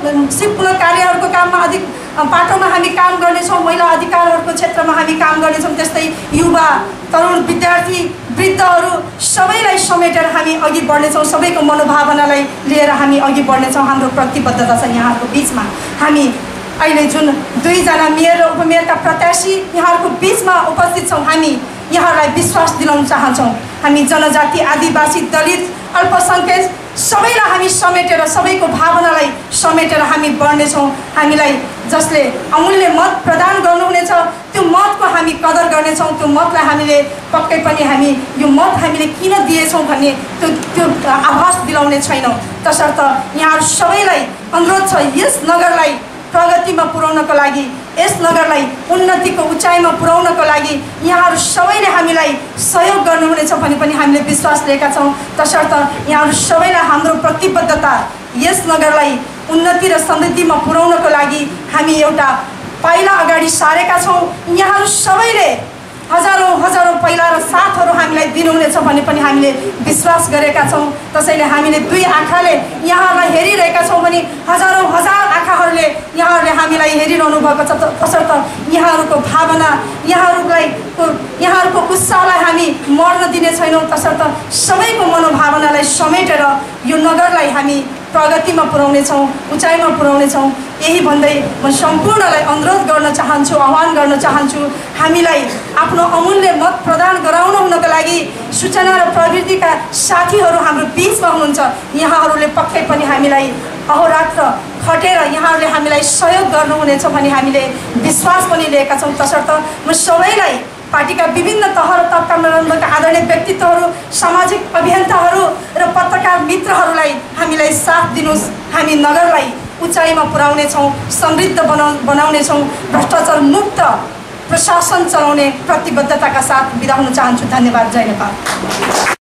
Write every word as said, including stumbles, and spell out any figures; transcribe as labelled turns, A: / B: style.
A: सिपमूलक कार्यहरूको काममा अधिक पाटोमा हामी काम गर्नेछौँ, महिला अधिकारहरूको क्षेत्रमा हामी काम गर्नेछौँ। त्यस्तै युवा, तरुण, विद्यार्थी, वृद्धहरू सबैलाई समेटेर हामी अघि बढ्नेछौँ। सबैको मनोभावनालाई लिएर हामी अघि बढ्नेछौँ। हाम्रो प्रतिबद्धता छ यहाँहरूको बिचमा। हामी अहिले जुन दुईजना मेयर र उपमेयरका प्रत्याशी यहाँहरूको बिचमा उपस्थित छौँ, हामी यहाँहरूलाई विश्वास दिलाउन चाहन्छौँ। हामी जनजाति, आदिवासी, दलित, अल्पसङ्ख्यक सबैलाई हामी समेटेर, सबैको भावनालाई समेटेर हामी बढ्नेछौँ। हामीलाई जसले अमूल्य मत प्रदान गर्नुहुनेछ त्यो मतको हामी कदर गर्नेछौँ। त्यो मतलाई हामीले पक्कै पनि हामी यो मत हामीले किन दिएछौँ भन्ने त्यो त्यो आभास दिलाउने छैनौँ। तसर्थ यहाँहरू सबैलाई अनुरोध छ, यस नगरलाई प्रगतिमा पुर्याउनको लागि, यस नगरलाई उन्नतिको उचाइमा पुर्याउनको लागि यहाँहरू सबैले हामीलाई सहयोग गर्नुहुनेछ भन्ने पनि हामीले विश्वास लिएका छौँ। तसर्थ यहाँहरू सबैलाई हाम्रो प्रतिबद्धता यस नगरलाई उन्नति र समृद्धिमा पुर्याउनको लागि हामी एउटा पाइला अगाडि सारेका छौँ। यहाँहरू सबैले हजारौँ हजारौँ पाइला र साथहरू हामीलाई दिनुहुनेछ भन्ने पनि हामीले विश्वास गरेका छौँ। त्यसैले हामीले दुई आँखाले यहाँहरूलाई हेरिरहेका छौँ भने हजारौँ हजार आँखाहरूले यहाँहरूले हामीलाई हेरिरहनु भएको छ। तसर्थ यहाँहरूको भावना, यहाँहरूलाई यहाँहरूको उत्साहलाई हामी मर्न दिने छैनौँ। तसर्थ सबैको मनोभावनालाई समेटेर यो नगरलाई हामी प्रगतिमा पुर्याउनेछौँ, उचाइमा पुर्याउनेछौँ। यही भन्दै म सम्पूर्णलाई अनुरोध गर्न चाहन्छु, आह्वान गर्न चाहन्छु, हामीलाई आफ्नो अमूल्य मत प्रदान गराउन हुनको लागि सूचना र प्रविधिका साथीहरू हाम्रो बिचमा हुनुहुन्छ। यहाँहरूले पक्कै पनि हामीलाई अहोरात्र खटेर यहाँहरूले हामीलाई सहयोग गर्नुहुनेछ भन्ने हामीले विश्वास पनि लिएका छौँ। तसर्थ म सबैलाई, पार्टीका विभिन्न तह र तबकामा रहनुभएका आदरणीय व्यक्तित्वहरू, सामाजिक अभियन्ताहरू र पत्रकार मित्रहरूलाई हामीलाई साथ दिनुहोस्। हामी नगरलाई उचाइमा पुर्याउनेछौँ, समृद्ध बनाउ बनाउनेछौँ, भ्रष्टाचार मुक्त प्रशासन चलाउने प्रतिबद्धताका साथ बिदा हुन चाहन्छु। धन्यवाद। जय नेपाल।